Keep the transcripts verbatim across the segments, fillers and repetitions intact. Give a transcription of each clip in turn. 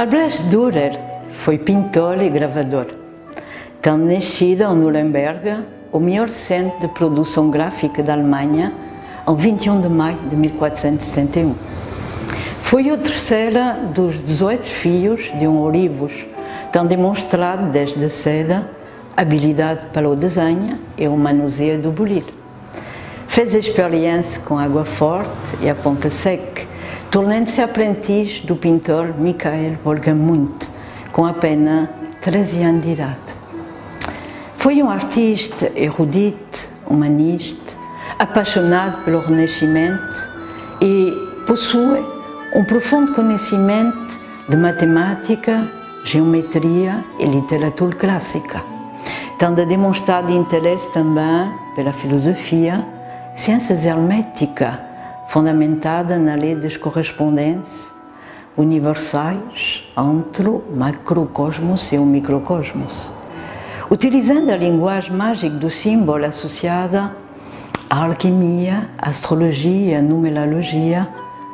Albrecht Dürer foi pintor e gravador, tendo nascido em Nuremberg, o maior centro de produção gráfica da Alemanha, em vinte e um de maio de mil quatrocentos e setenta e um. Foi o terceiro dos dezoito filhos de um ourivos, tendo demonstrado desde cedo habilidade para o desenho e o manuseio do bolírio. Fez experiência com água forte e a ponta seca, tornando-se aprendiz do pintor Michael Wolgemut, com apenas treze anos de idade. Foi um artista erudito, humanista, apaixonado pelo Renascimento e possui um profundo conhecimento de matemática, geometria e literatura clássica, tendo demonstrado interesse também pela filosofia, ciências herméticas, fundamentada na lei das correspondências universais entre o macrocosmos e o microcosmos, utilizando a linguagem mágica do símbolo associada à alquimia, à astrologia e à numerologia.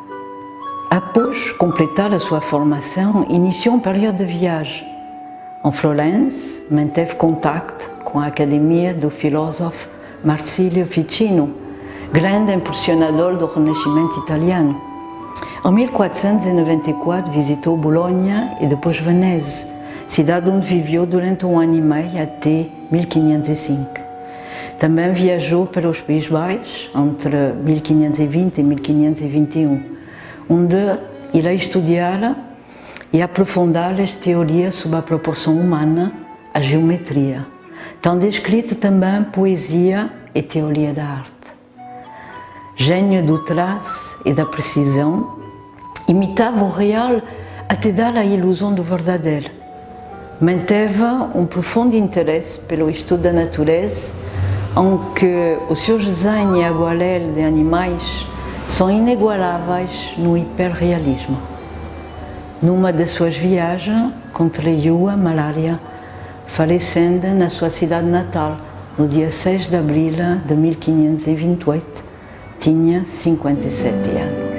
Após completar a sua formação, iniciou um período de viagem. Em Florença, manteve contato com a academia do filósofo Marsilio Ficino, grande impulsionador do Renascimento italiano. Em mil quatrocentos e noventa e quatro visitou Bolonha e depois Veneza, cidade onde viveu durante um ano e meio até mil quinhentos e cinco. Também viajou para os Países Baixos entre mil quinhentos e vinte e mil quinhentos e vinte e um, onde irá estudar e aprofundar as teorias sobre a proporção humana, a geometria, tendo escrito também poesia e teoria da arte. Gênio do traço e da precisão, imitava o real até dar a ilusão do verdadeiro. Manteve um profundo interesse pelo estudo da natureza, em que os seus desenhos e aguarelas de animais são inigualáveis no hiperrealismo. Numa de suas viagens, contraiu a malária, falecendo na sua cidade natal, no dia seis de abril de mil quinhentos e vinte e oito. Tinha cinquenta e sete anos.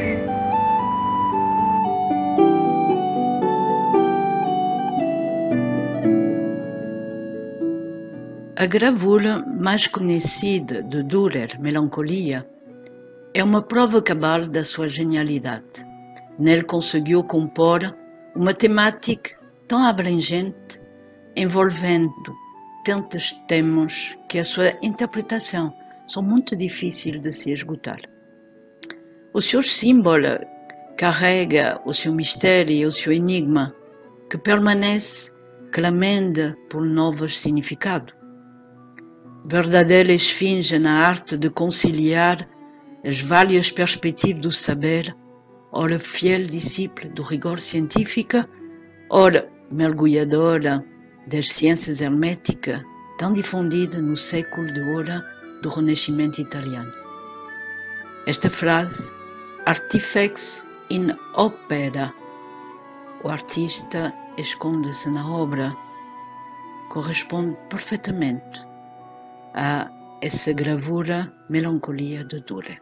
A gravura mais conhecida de Dürer, Melancolia, é uma prova cabal da sua genialidade. Nele conseguiu compor uma temática tão abrangente, envolvendo tantos temas que a sua interpretação são muito difíceis de se esgotar. O seu símbolo carrega o seu mistério e o seu enigma, que permanece clamando por novos significados. Verdadeira esfinge na arte de conciliar as várias perspectivas do saber, ora fiel discípula do rigor científico, ora mergulhadora das ciências herméticas, tão difundida no século de ouro do Renascimento italiano. Esta frase, artifex in opera, o artista esconde-se na obra, corresponde perfeitamente a essa gravura Melancolia de Dürer.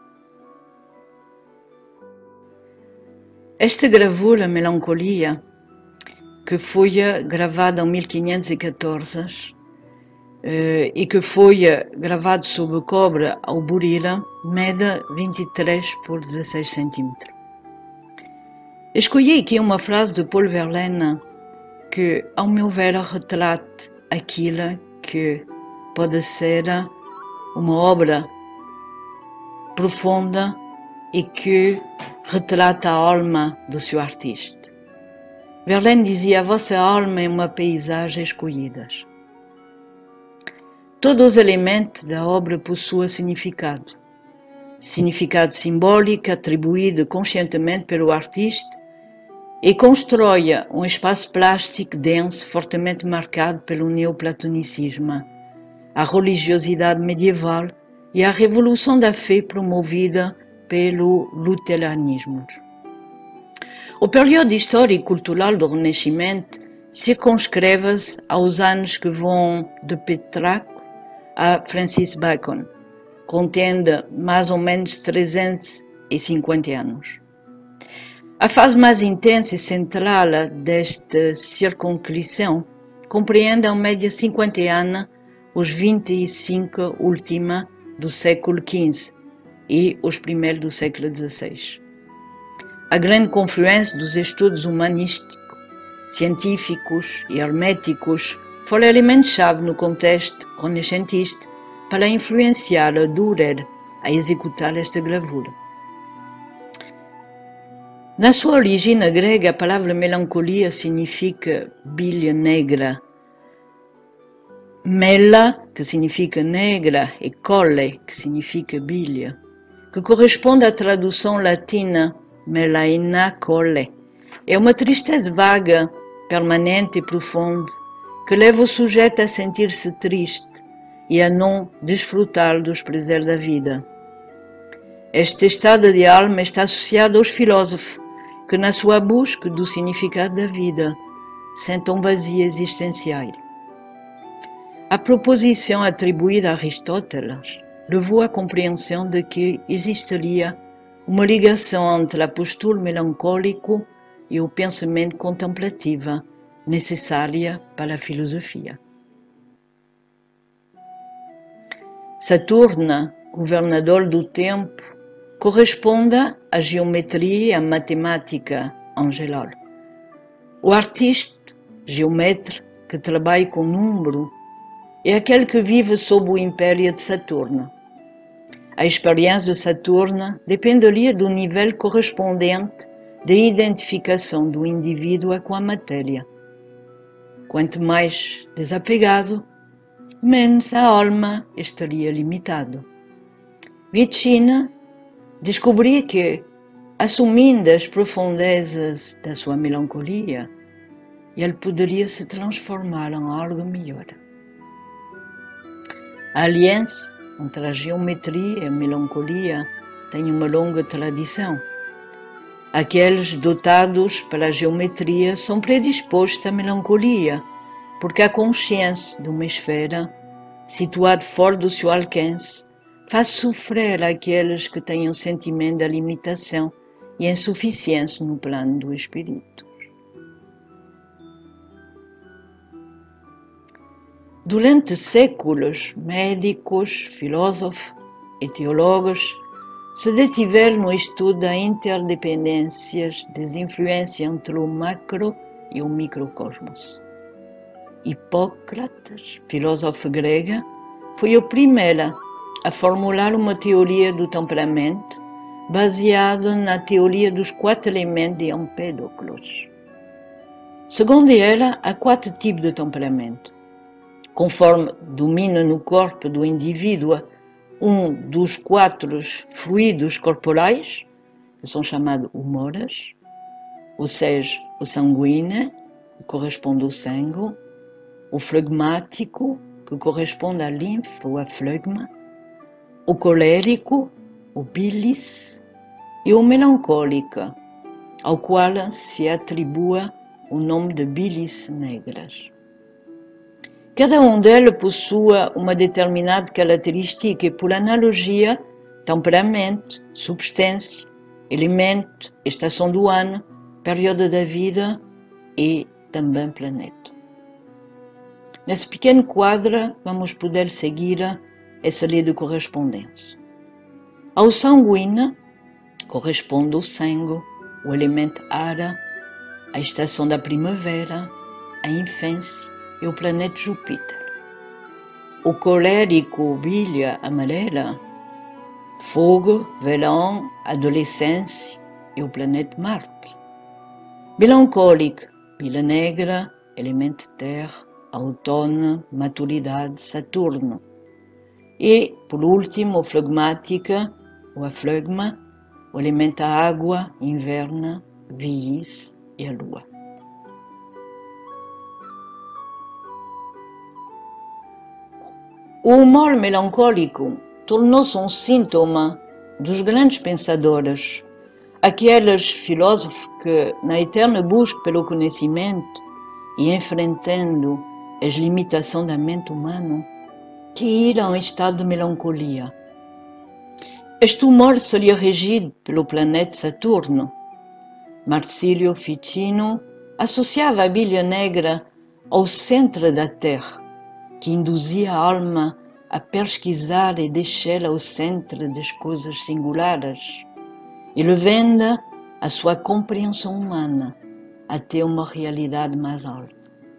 Esta gravura Melancolia, que foi gravada em mil quinhentos e catorze eh, e que foi gravada sob cobre ao buril, mede vinte e três por dezesseis centímetros. Escolhi aqui uma frase de Paul Verlaine que, ao meu ver, retrata aquilo que pode ser uma obra profunda e que retrata a alma do seu artista. Verlaine dizia: a vossa alma é uma paisagem escolhida. Todos os elementos da obra possuem significado. Significado simbólico atribuído conscientemente pelo artista e constrói um espaço plástico denso, fortemente marcado pelo neoplatonicismo, a religiosidade medieval e a revolução da fé promovida pelo luteranismo. O período histórico e cultural do Renascimento circunscreve-se aos anos que vão de Petrarca a Francis Bacon, contendo mais ou menos trezentos e cinquenta anos. A fase mais intensa e central desta circunscrição compreende, em média, cinquenta anos, os vinte e cinco últimos do século quinze e os primeiros do século dezesseis. A grande confluência dos estudos humanísticos, científicos e herméticos foi elemento-chave no contexto renascentista para influenciar a Dürer a executar esta gravura. Na sua origem grega, a palavra melancolia significa bilha negra. Mela, que significa negra, e colle, que significa bilha, que corresponde à tradução latina melaina colle. É uma tristeza vaga, permanente e profunda, que leva o sujeito a sentir-se triste e a não desfrutar dos prazeres da vida. Este estado de alma está associado aos filósofos, que na sua busca do significado da vida sentem um vazio existencial. A proposição atribuída a Aristóteles levou à compreensão de que existiria uma ligação entre a postura melancólica e o pensamento contemplativo necessária para a filosofia. Saturno, governador do tempo, corresponde à geometria e à matemática em geral. O artista, geometra, que trabalha com número, é aquele que vive sob o império de Saturno. A experiência de Saturno dependeria do nível correspondente de identificação do indivíduo com a matéria. Quanto mais desapegado, menos a alma estaria limitado. Vicina descobri que, assumindo as profundezas da sua melancolia, ele poderia se transformar em algo melhor. A aliança entre a geometria e a melancolia tem uma longa tradição. Aqueles dotados pela geometria são predispostos à melancolia, porque a consciência de uma esfera, situada fora do seu alcance, faz sofrer aqueles que têm um sentimento de limitação e insuficiência no plano do espírito. Durante séculos, médicos, filósofos e teólogos se detiveram no estudo das interdependências das influências entre o macro e o microcosmos. Hipócrates, filósofo grego, foi o primeiro a formular uma teoria do temperamento baseada na teoria dos quatro elementos de Empédocles. Segundo ela, há quatro tipos de temperamento, conforme domina no corpo do indivíduo um dos quatro fluidos corporais, que são chamados humores, ou seja, o sanguíneo, que corresponde ao sangue, o flegmático, que corresponde à linfa ou à flegma, o colérico, o bilis, e o melancólico, ao qual se atribua o nome de bilis negras. Cada um deles possui uma determinada característica e, por analogia, temperamento, substância, elemento, estação do ano, período da vida e também planeta. Nesse pequeno quadro, vamos poder seguir essa lei de correspondência. Ao sanguíneo corresponde o sangue, o elemento ar, a estação da primavera, a infância e o planeta Júpiter. O colérico, bilha amarela, fogo, verão, adolescência e o planeta Marte. Melancólico, bilha negra, elemento terra, outono, maturidade, Saturno. E, por último, o flegmática, ou a flegma, o elemento água, inverno, viis e a lua. O humor melancólico tornou-se um sintoma dos grandes pensadores, aqueles filósofos que, na eterna busca pelo conhecimento e enfrentando as limitações da mente humana, caíram em estado de melancolia. Este humor seria regido pelo planeta Saturno, Marsilio Ficino associava a bilha negra ao centro da Terra, que induzia a alma a pesquisar e deixá-la ao centro das coisas singulares, elevando a sua compreensão humana até uma realidade mais alta.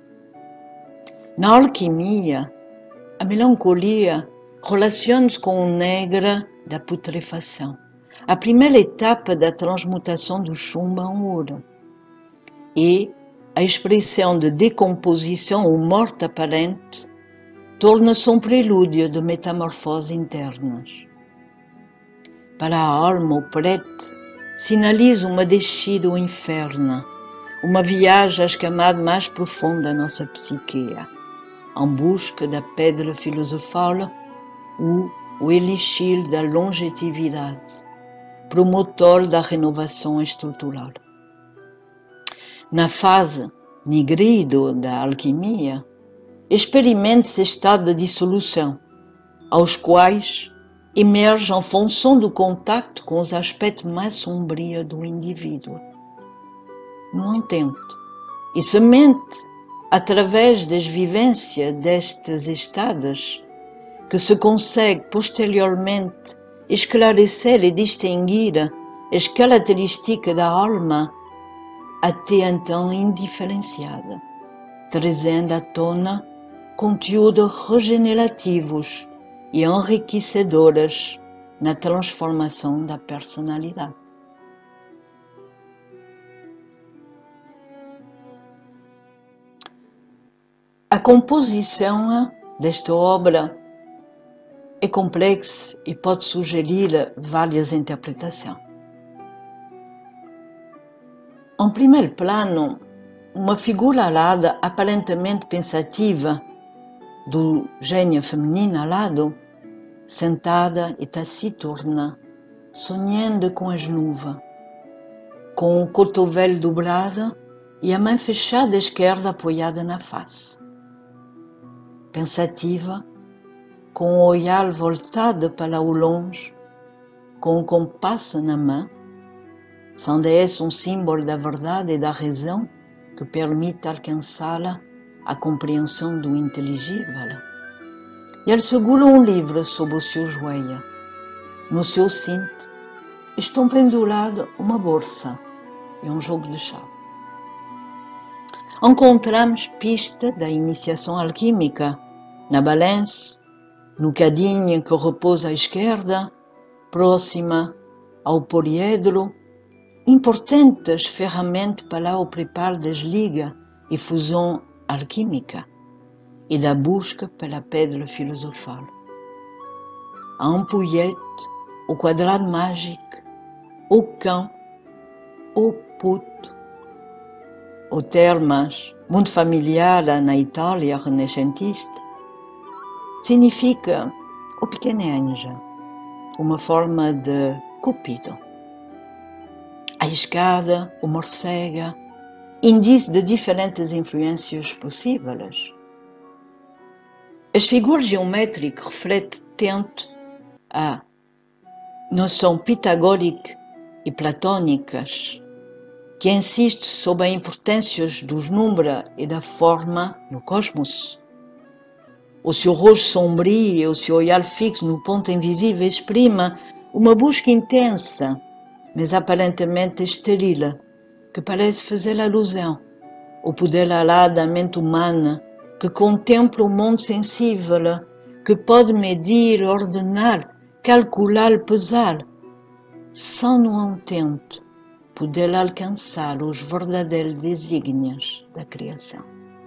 Na alquimia, a melancolia relaciona-se com o negro da putrefação, a primeira etapa da transmutação do chumbo em ouro, e a expressão de decomposição ou morte aparente torna-se um prelúdio de metamorfoses internas. Para a alma, o preto sinaliza uma descida ao inferno, uma viagem às camadas mais profundas da nossa psique, em busca da pedra filosofal ou o elixir da longevidade, promotor da renovação estrutural. Na fase nigrido da alquimia, experimenta-se estado de dissolução, aos quais emerge em função do contacto com os aspectos mais sombrios do indivíduo. No entanto, e somente através das vivências destes estados que se consegue posteriormente esclarecer e distinguir as características da alma até então indiferenciada, trazendo à tona conteúdos regenerativos e enriquecedores na transformação da personalidade. A composição desta obra é complexa e pode sugerir várias interpretações. Em primeiro plano, uma figura alada aparentemente pensativa do gênio feminino alado, sentada e taciturna, sonhando com as nuvens, com o cotovelo dobrado e a mão fechada à esquerda apoiada na face. Pensativa, com o olhar voltado para o longe, com o compasso na mão, sendo esse um símbolo da verdade e da razão que permite alcançá-la a compreensão do inteligível. E ele segura um livro sob o seu joelho. No seu cinto estão pendurados uma bolsa e um jogo de chave. Encontramos pista da iniciação alquímica na balança, no cadinho que repousa à esquerda, próxima ao poliedro, importantes ferramentas para o preparo das ligas e fusão alquímica e da busca pela pedra filosofal. A ampulhete, o quadrado mágico, o cão, o puto, o termas, muito familiar na Itália renascentista, significa o pequeno anjo, uma forma de Cupido. A escada, o morcego, indício de diferentes influências possíveis. As figuras geométricas refletem tanto a noção pitagórica e platônicas, que insiste sobre a importância dos números e da forma no cosmos. O seu rosto sombrio e o seu olhar fixo no ponto invisível exprima uma busca intensa, mas aparentemente estéril, que parece fazer alusão ao poder alado da mente humana que contempla o mundo sensível, que pode medir, ordenar, calcular, pesar, sem, no entanto, poder alcançar os verdadeiros desígnios da criação.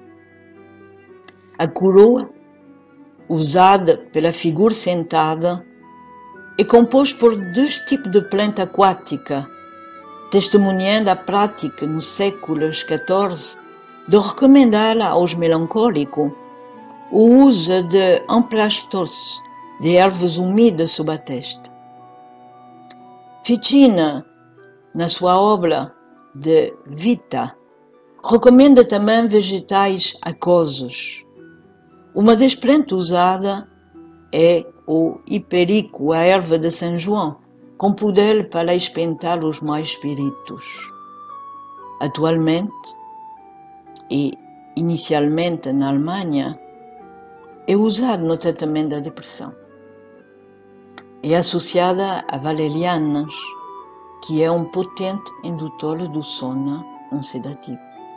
A coroa, usada pela figura sentada, é composta por dois tipos de planta aquática, testemunhando a prática nos séculos quatorze de recomendar aos melancólicos o uso de emplastos de ervas úmidas sob a testa. Ficino, na sua obra de Vita, recomenda também vegetais aquosos. Uma das plantas usadas é o hiperico, a erva de São João, com poder para espantar os maus espíritos. Atualmente, e inicialmente na Alemanha, é usado no tratamento da depressão. É associada a valerianas, que é um potente indutor do sono não sedativo.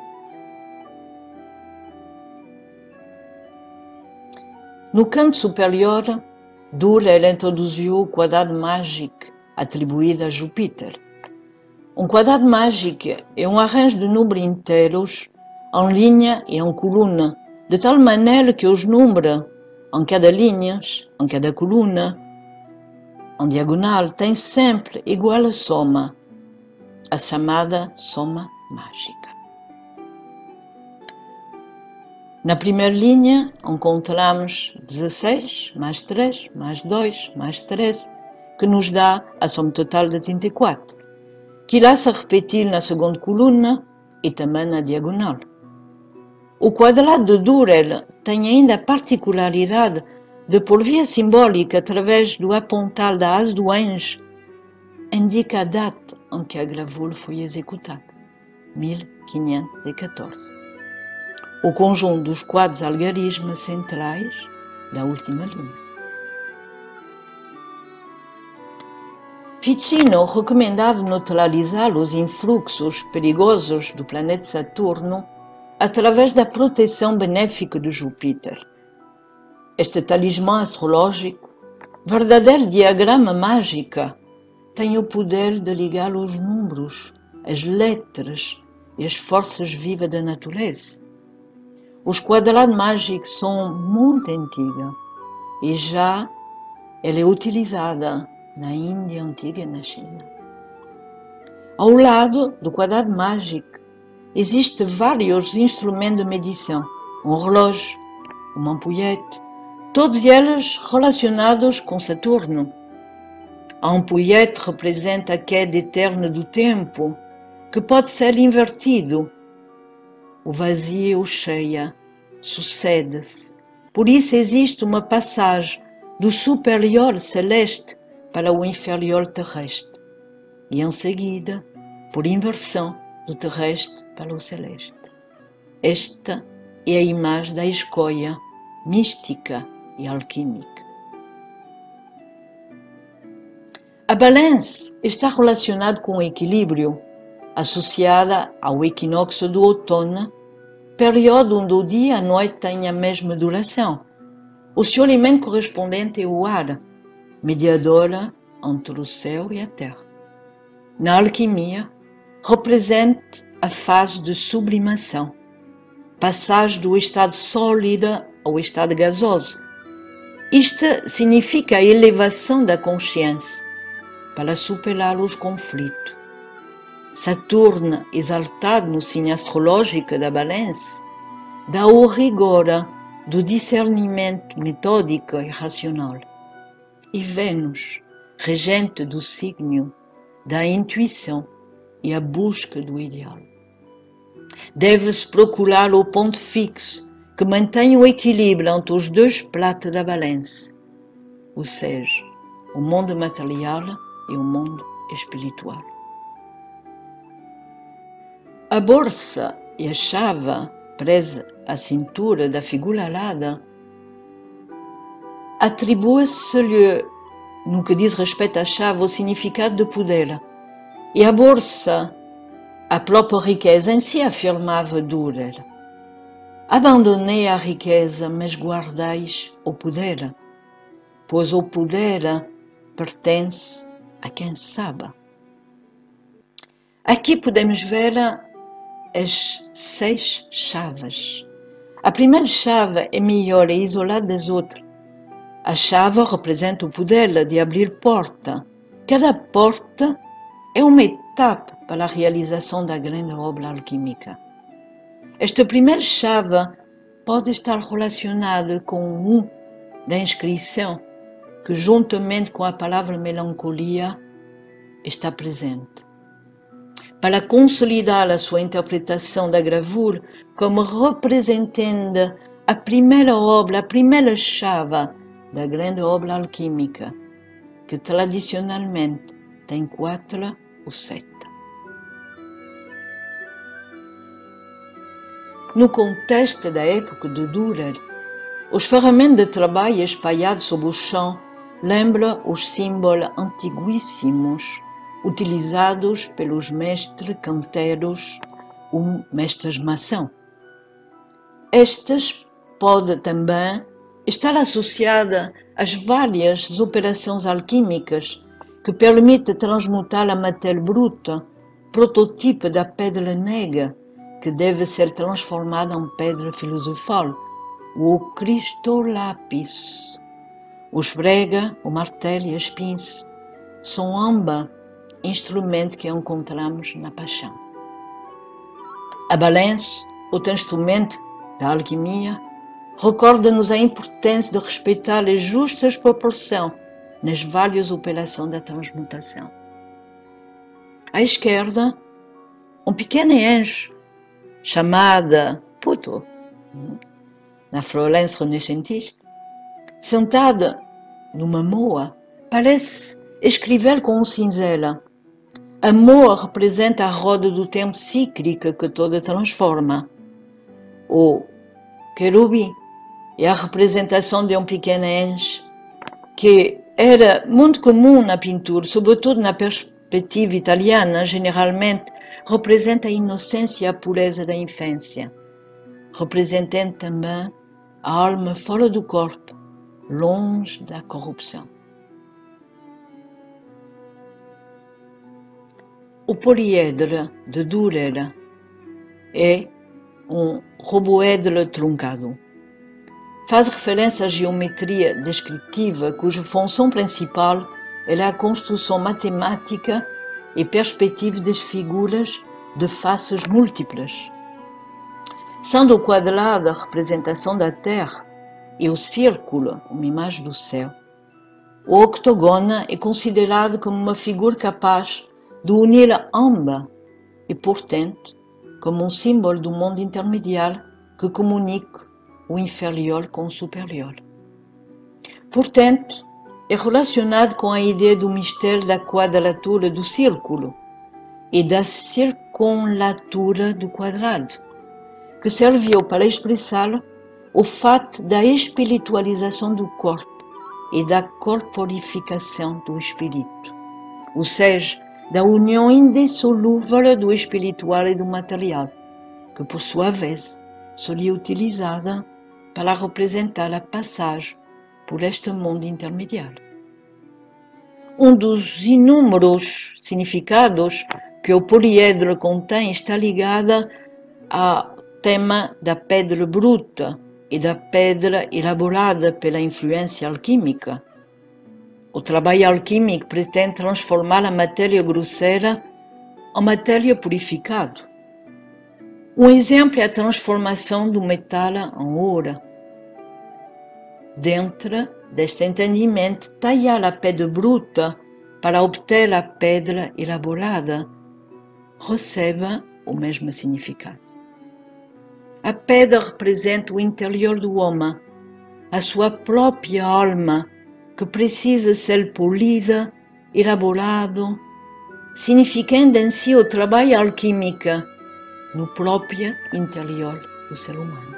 No canto superior, Dürer introduziu o quadrado mágico atribuído a Júpiter. Um quadrado mágico é um arranjo de números inteiros em linha e em coluna, de tal maneira que os números em cada linha, em cada coluna, em diagonal, têm sempre igual a soma, a chamada soma mágica. Na primeira linha encontramos dezesseis, mais três, mais dois, mais treze, que nos dá a soma total de trinta e quatro, que irá se repetir na segunda coluna e também na diagonal. O quadrado de Dürer tem ainda a particularidade de, por via simbólica, através do apontar da asa do anjo, indica a data em que a gravura foi executada, mil quinhentos e catorze. O conjunto dos quadros algarismos centrais da última linha. Ficino recomendava neutralizar os influxos perigosos do planeta Saturno através da proteção benéfica de Júpiter. Este talismã astrológico, verdadeiro diagrama mágico, tem o poder de ligar os números, as letras e as forças vivas da natureza. Os quadrados mágicos são muito antigos e já ela é utilizada na Índia antiga e na China. Ao lado do quadrado mágico existem vários instrumentos de medição, um relógio, uma ampulhete, todos eles relacionados com Saturno. A ampulhete representa a queda eterna do tempo, que pode ser invertido. O vazio e o cheio sucede-se. Por isso existe uma passagem do superior celeste para o inferior terrestre, e em seguida, por inversão, do terrestre para o celeste. Esta é a imagem da escolha mística e alquímica. A balança está relacionada com o equilíbrio, associada ao equinócio do outono, período onde o dia e a noite têm a mesma duração. O seu elemento correspondente é o ar, mediadora entre o céu e a terra. Na alquimia, representa a fase de sublimação, passagem do estado sólido ao estado gasoso. Isto significa a elevação da consciência para superar os conflitos. Saturno, exaltado no signo astrológico da balança, dá o rigor do discernimento metódico e racional. E Vênus, regente do signo da intuição e a busca do ideal. Deve-se procurar o ponto fixo que mantenha o equilíbrio entre os dois pratos da balança, ou seja, o mundo material e o mundo espiritual. A bolsa e a chave presa à cintura da figura alada atribui-se-lhe, no que diz respeito à chave, o significado de poder, e a bolsa, a própria riqueza em si, afirmava Dürer. Abandonei a riqueza, mas guardais o poder, pois o poder pertence a quem sabe. Aqui podemos ver as seis chaves. A primeira chave é melhor e isolada das outras. A chave representa o poder de abrir porta. Cada porta é uma etapa para a realização da grande obra alquímica. Esta primeira chave pode estar relacionada com o U da inscrição, que juntamente com a palavra melancolia está presente. Para consolidar a sua interpretação da gravura como representando a primeira obra, a primeira chave da grande obra alquímica, que tradicionalmente tem quatro ou sete. no contexto da época de Dürer, os ferramentas de trabalho espalhados sobre o chão lembram os símbolos antiguíssimos utilizados pelos mestres canteiros ou mestres maçons. Estes podem também estar associados às várias operações alquímicas que permitem transmutar a matéria bruta, prototipo da pedra negra, que deve ser transformada em pedra filosofal, o cristolapis. Os brega, o martelo e as pinças são ambas instrumentos que encontramos na paixão. A balança, outro instrumento da alquimia, recorda-nos a importância de respeitar as justas proporções nas várias operações da transmutação. À esquerda, um pequeno anjo, chamada Puto, na Florence renascentista, sentada numa moa, parece escrever com um cinzel. A moa representa a roda do tempo cíclica que toda transforma. O querubim é a representação de um pequeno anjo que era muito comum na pintura, sobretudo na perspectiva italiana, generalmente representa a inocência e a pureza da infância, representando também a alma fora do corpo, longe da corrupção. O poliedro de Dürer é um roboedro truncado. Faz referência à geometria descritiva, cuja função principal é a construção matemática e perspectiva das figuras de faces múltiplas. Sendo o quadrado a representação da Terra e o círculo uma imagem do céu, o octógono é considerado como uma figura capaz de unir ambas e, portanto, como um símbolo do mundo intermediário que comunica o inferior com o superior. Portanto, é relacionado com a ideia do mistério da quadratura do círculo e da circunlatura do quadrado, que serviu para expressar o fato da espiritualização do corpo e da corporificação do espírito, ou seja, da união indissolúvel do espiritual e do material, que por sua vez seria utilizada para representar a passagem por este mundo intermediário. Um dos inúmeros significados que o poliedro contém está ligado ao tema da pedra bruta e da pedra elaborada pela influência alquímica. O trabalho alquímico pretende transformar a matéria grosseira em matéria purificada. Um exemplo é a transformação do metal em ouro. Dentro deste entendimento, talhar a pedra bruta para obter a pedra elaborada recebe o mesmo significado. A pedra representa o interior do homem, a sua própria alma, que precisa ser polida, elaborado, significando em si o trabalho alquímico no próprio interior do ser humano.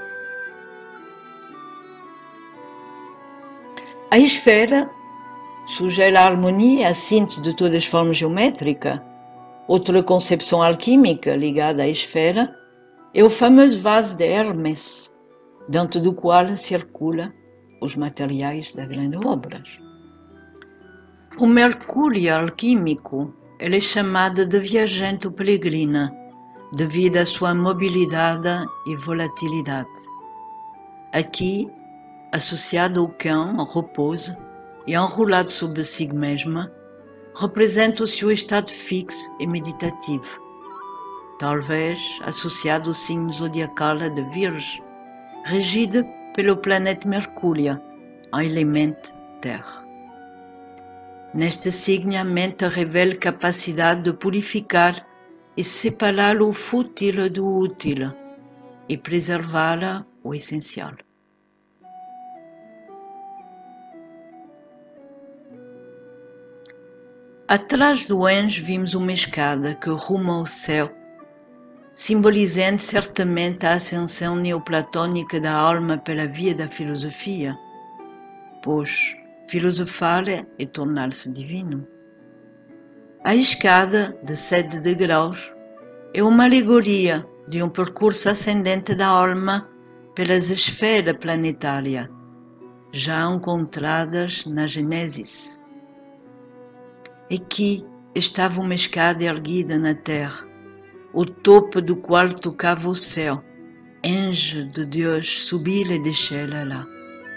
A esfera sugere a harmonia, a síntese de todas as formas geométricas. Outra concepção alquímica ligada à esfera é o famoso vaso de Hermes, dentro do qual circula os materiais das grandes obras. O mercúrio alquímico ele é chamado de viajante ou peregrino, devido à sua mobilidade e volatilidade. Aqui, associado ao cão, ao repouso e enrolado sobre si mesmo, representa o seu estado fixo e meditativo, talvez associado ao signo zodiacal de Virgem, regido pelo planeta Mercúrio, um elemento terra. Neste signo, a mente revela capacidade de purificar e separar o fútil do útil e preservar o essencial. Atrás do anjo vimos uma escada que ruma ao céu simbolizando certamente a ascensão neoplatônica da alma pela via da filosofia, pois filosofar é tornar-se divino. A escada de sete degraus é uma alegoria de um percurso ascendente da alma pelas esferas planetárias, já encontradas na Gênesis. Aqui estava uma escada erguida na terra, o topo do qual tocava o céu. Anjo de Deus subia e descia lá.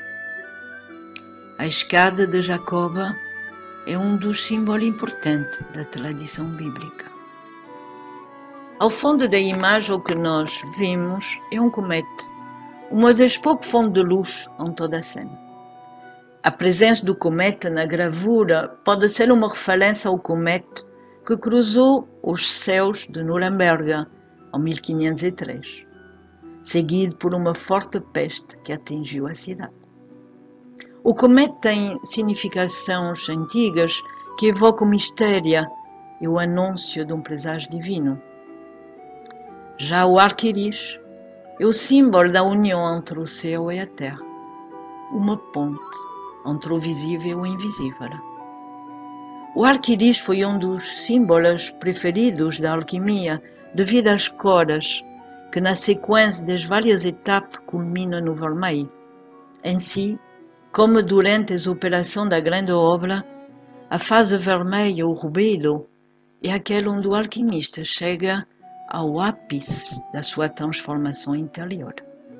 A escada de Jacoba é um dos símbolos importantes da tradição bíblica. Ao fundo da imagem, o que nós vimos é um cometa, uma das poucas fontes de luz em toda a cena. A presença do cometa na gravura pode ser uma referência ao cometa que cruzou os céus de Nuremberg em mil quinhentos e três, seguido por uma forte peste que atingiu a cidade. O cometa tem significações antigas que evocam o mistério e o anúncio de um presságio divino. Já o arco-íris é o símbolo da união entre o céu e a terra, uma ponte entre o visível e o invisível. O arco-íris foi um dos símbolos preferidos da alquimia devido às cores que, na sequência das várias etapas, culminam no vermelho. Em si, como durante as operações da grande obra, a fase vermelha, o rubilo, é aquela onde o alquimista chega ao ápice da sua transformação interior.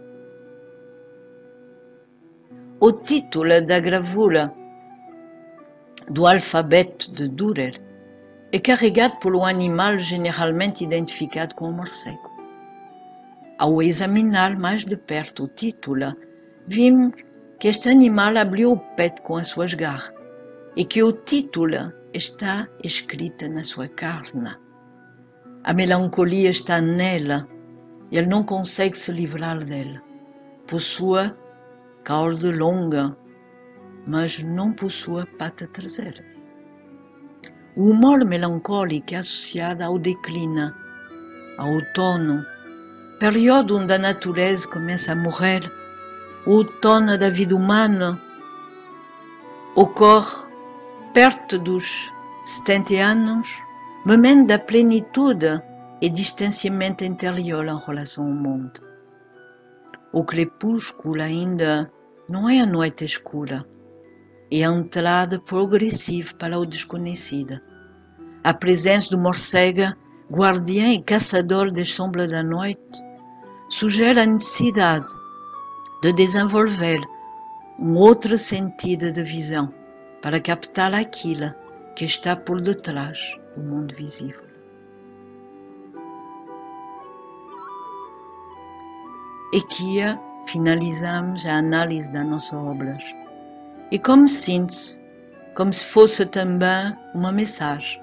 O título da gravura do alfabeto de Dürer é carregado por um animal generalmente identificado com o morcego. Ao examinar mais de perto o título, vimos que este animal abriu o peito com as suas garras e que o título está escrito na sua carne. A melancolia está nela e ele não consegue se livrar dela. Possui cauda longa, mas não possui pata traseira. O humor melancólico é associado ao declínio, ao outono, período onde a natureza começa a morrer. O outono da vida humana ocorre perto dos setenta anos, momento da plenitude e distanciamento interior em relação ao mundo. O crepúsculo ainda não é a noite escura, é a entrada progressiva para o desconhecido. A presença do morcego, guardião e caçador das sombras da noite, sugere a necessidade de desenvolver um outro sentido de visão para captar aquilo que está por detrás do mundo visível. Aqui finalizamos a análise das nossas obras e, como síntese, como se fosse também uma mensagem.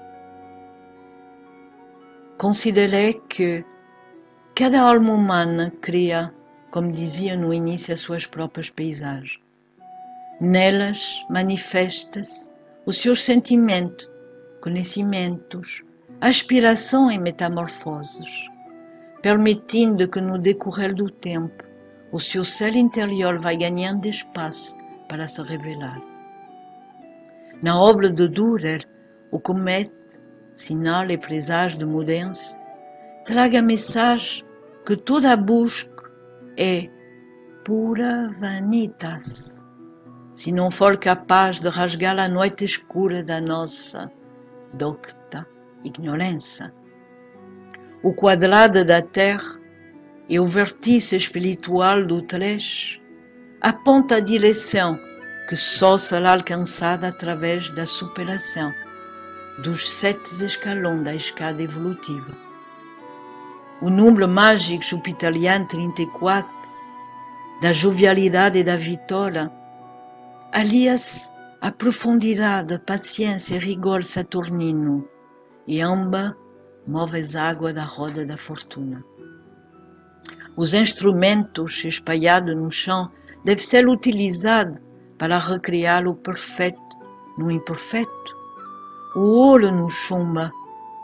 Considerei que cada alma humana cria, como dizia no início, as suas próprias paisagens. Nelas manifesta-se os seus sentimentos, conhecimentos, aspiração e metamorfoses, permitindo que no decorrer do tempo o seu ser interior vai ganhando espaço para se revelar. Na obra de Dürer, o cometa, sinal e presságio de mudança, traga a mensagem que toda a busca é pura vanitas, se não for capaz de rasgar a noite escura da nossa docta ignorância. O quadrado da Terra e o vértice espiritual do trecho aponta a direção que só será alcançada através da superação dos sete escalões da escada evolutiva. O número mágico jupitaliano trinta e quatro, da jovialidade e da vitória, alia-se à profundidade, paciência e rigor saturnino, e ambas movem as águas da roda da fortuna. Os instrumentos espalhados no chão devem ser utilizados para recriar o perfeito no imperfeito, o ouro no chumbo,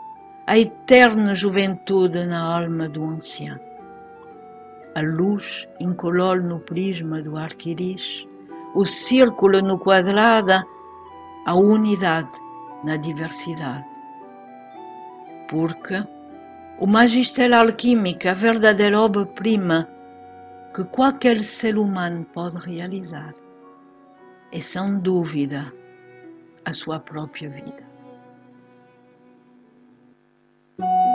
a eterna juventude na alma do ancião, a luz incolor no prisma do arco-íris, o círculo no quadrado, a unidade na diversidade. Porque o magistério alquímico, a verdadeira obra-prima que qualquer ser humano pode realizar, é sem dúvida a sua própria vida.